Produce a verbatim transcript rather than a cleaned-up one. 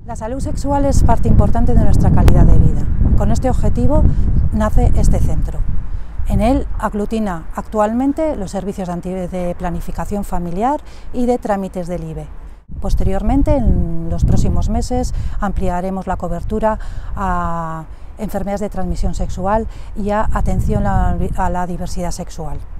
La salud sexual es parte importante de nuestra calidad de vida. Con este objetivo nace este centro. En él aglutina actualmente los servicios de planificación familiar y de trámites del I B E. Posteriormente, en los próximos meses, ampliaremos la cobertura a enfermedades de transmisión sexual y a atención a la diversidad sexual.